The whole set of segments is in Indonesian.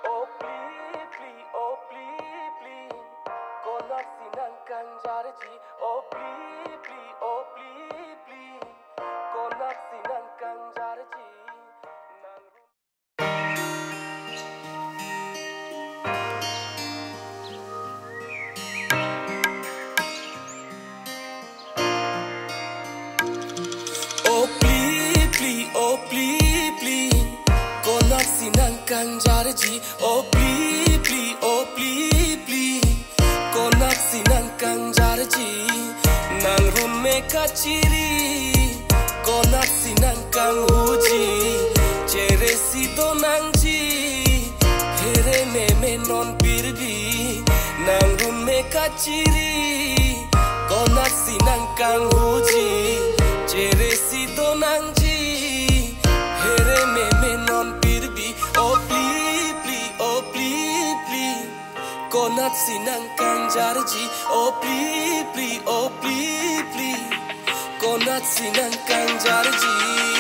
Oh please, please, oh please, please. Konak sinang kang jarji. Oh please, please, oh please, please. Konak sinang kang jarji. Oh please, please, oh please, please. Konak sinang kang jarji. Oh please, please, oh please, please. Konak sinang kang jarji. Nang rume kaciri. Konak sinang kang huji. Cere sido nang ji. Here me non pirbi. Nang rume kaciri. Konak sinang kang huji. Cere sido nang ji. Here me non pirbi. Oh please, please, oh please, please. Konak sinang kang jarji. Oh please, please, oh please, please. Konak sinang kang jarji.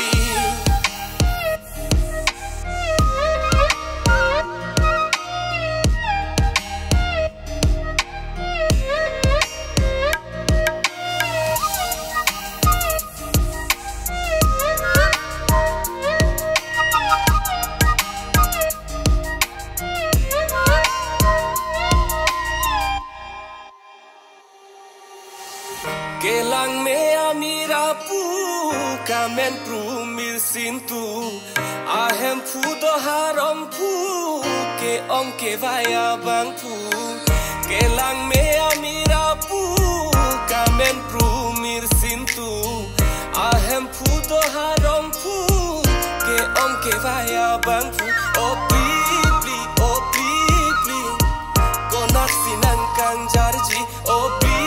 Kelang me amira pu kamen prumir sintu ahem pu do harom pu ke ong ke vaya bang pu kelang me amira pu kamen prumir sintu ahem pu do harom pu ke ong ke vaya bang pu oh please please oh please please konak sinang kang jarji oh please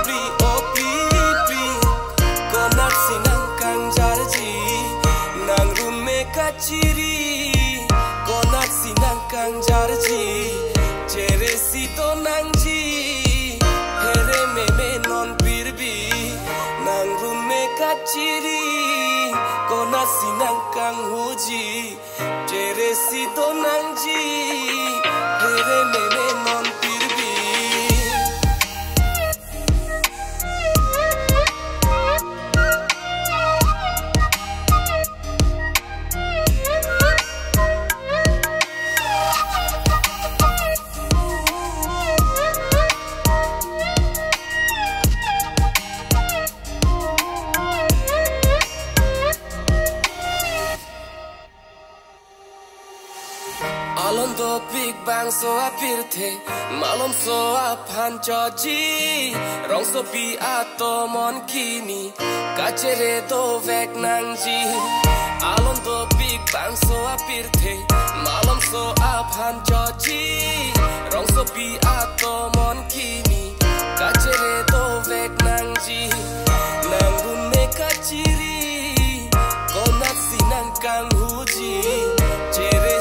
ciri konak sinang kang jarji cere sito nang ji here me non pirbi nang rume kaciri konak sinang kang huji cere sito nang ji here me non pirbi. Alon do big bang so apir the malom so aphan choji rong so pi ato mon kini kachere do vek nang ji alon do big bang so apir the malom so aphan choji rong so pi ato mon kini kachere do vek nang ji nang rume kaciri konak sinang kang huji cere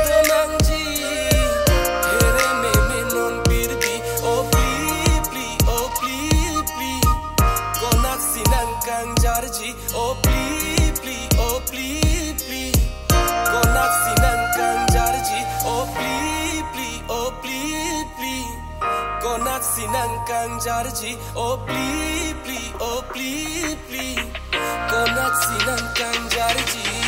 oh please please oh please please konak sinang kang jarji oh please please oh please please konak sinang kang jarji oh please please oh please please konak sinang kang jarji.